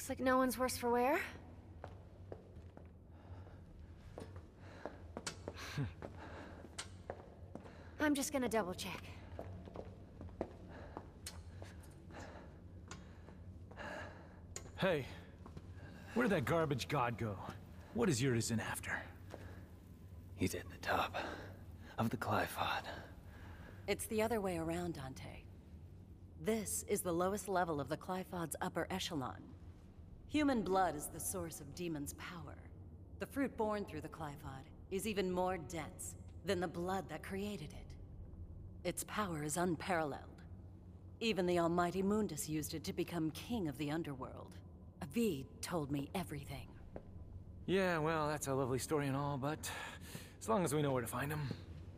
Looks like no one's worse for wear. I'm just gonna double check. Hey, where did that garbage god go? What is Urizen after? He's at the top of the Qliphoth. It's the other way around, Dante. This is the lowest level of the Qliphod's upper echelon. Human blood is the source of demons' power. The fruit born through the Qliphod is even more dense than the blood that created it. Its power is unparalleled. Even the almighty Mundus used it to become king of the underworld. Avid told me everything. Yeah, well, that's a lovely story and all, but as long as we know where to find him.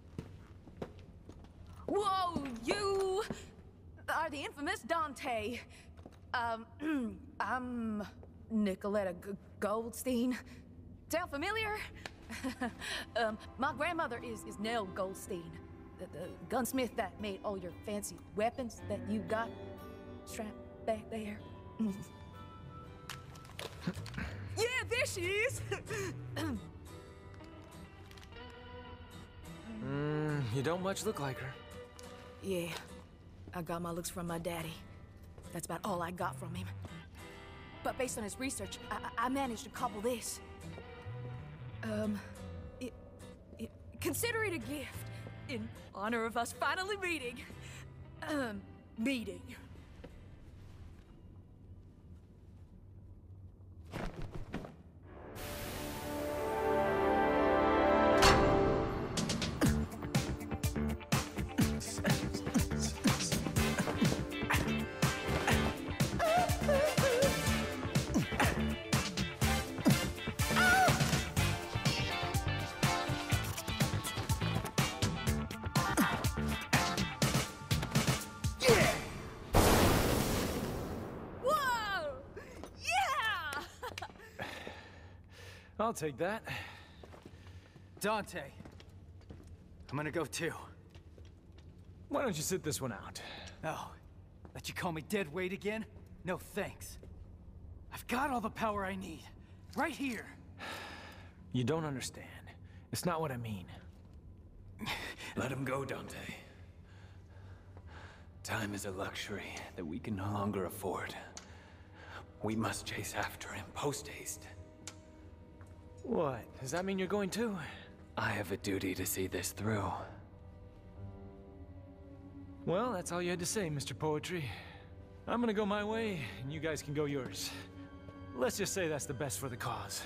Whoa, you are the infamous Dante. I'm Nicoletta Goldstein. Sound familiar? My grandmother is Nell Goldstein, the gunsmith that made all your fancy weapons that you got strapped back there. Yeah, there she is! You don't much look like her. Yeah, I got my looks from my daddy. That's about all I got from him. But based on his research, I managed to cobble this. Consider it a gift in honor of us finally meeting. Meeting. I'll take that. Dante, I'm gonna go too. Why don't you sit this one out? Oh, let you call me dead weight again? No thanks. I've got all the power I need, right here. You don't understand. It's not what I mean. Let him go, Dante. Time is a luxury that we can no longer afford. We must chase after him post-haste. What? Does that mean you're going too? I have a duty to see this through. Well, that's all you had to say, Mr. Poetry. I'm gonna go my way, and you guys can go yours. Let's just say that's the best for the cause.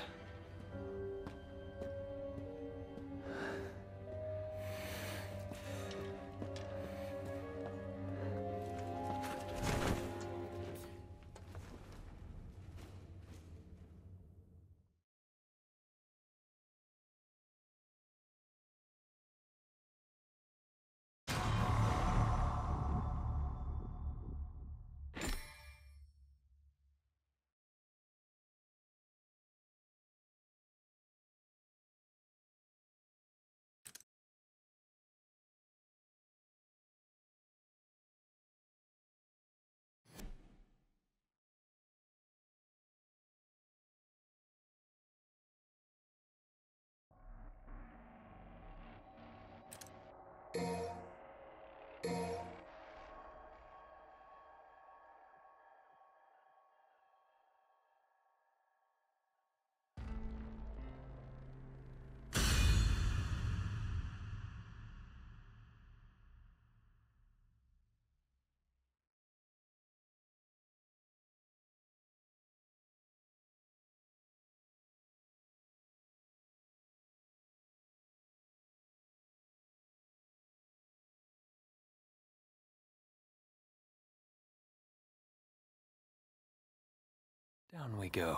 Down we go.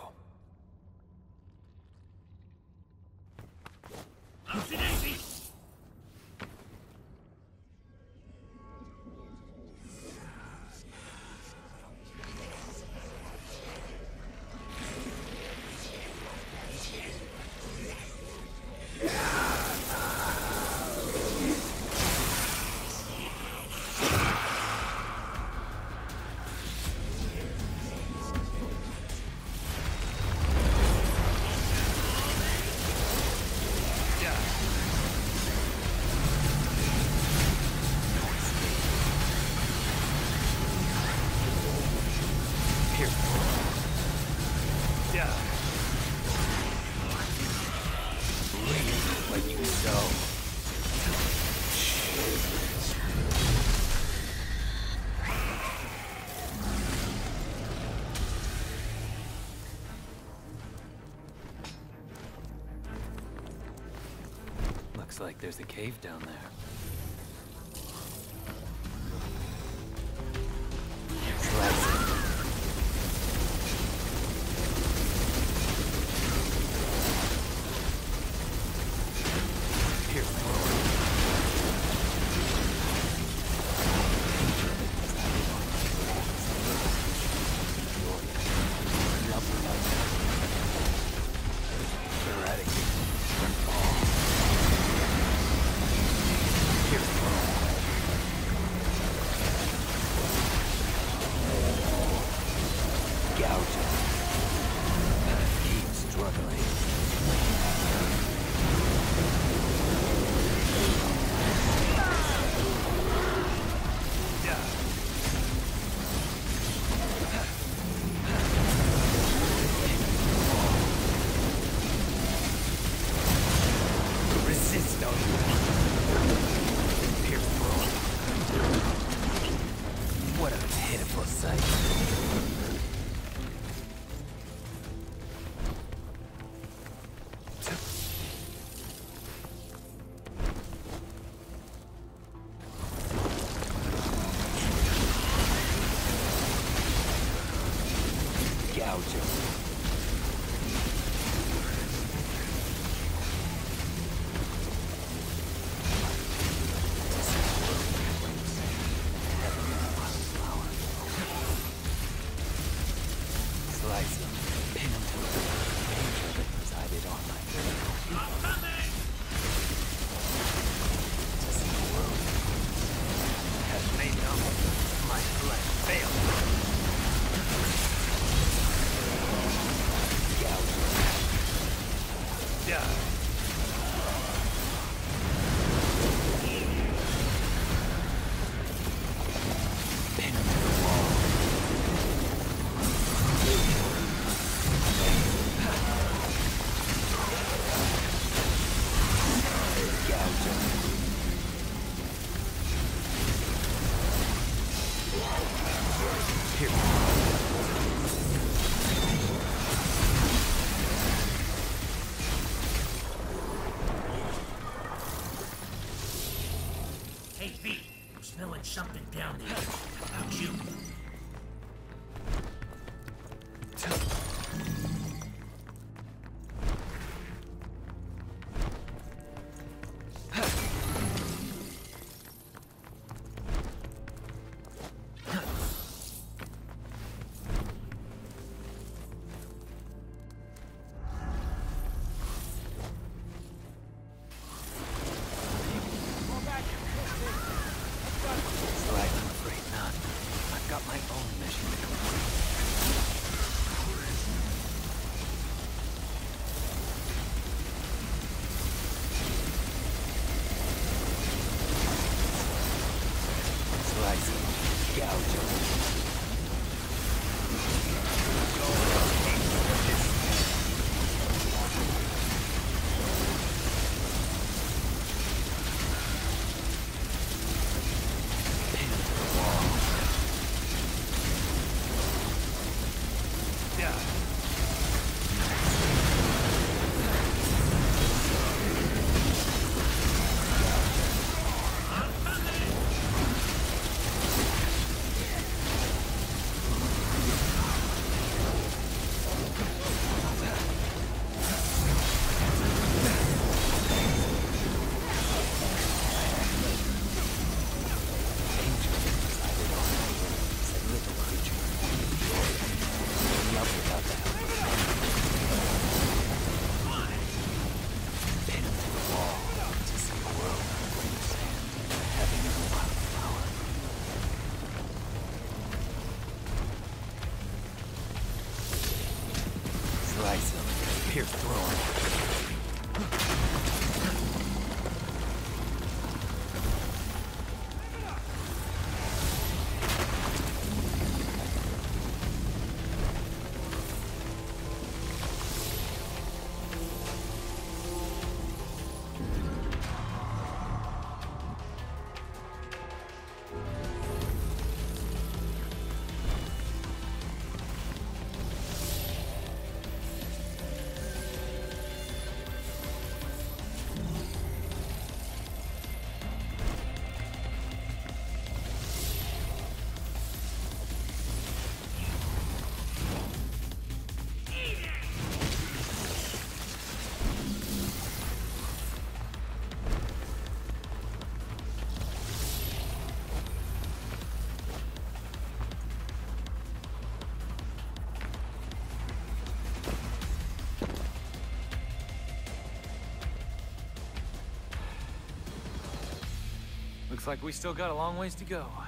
Oopsie daisy! What you sow. Looks like there's a cave down there. What a pitiful sight. Gouge him. Slice him, pin him to the danger that resided on my trail. To see the world has made up my flesh fail. Gouge him. Die. Pin him to the wall. Hey, V, I'm smelling something down there. How about you? Right, I'm afraid not. I've got my own mission to complete. Slice him, gouge him. Pin him to the wall. Slice him, pierce through him. Looks like we still got a long ways to go.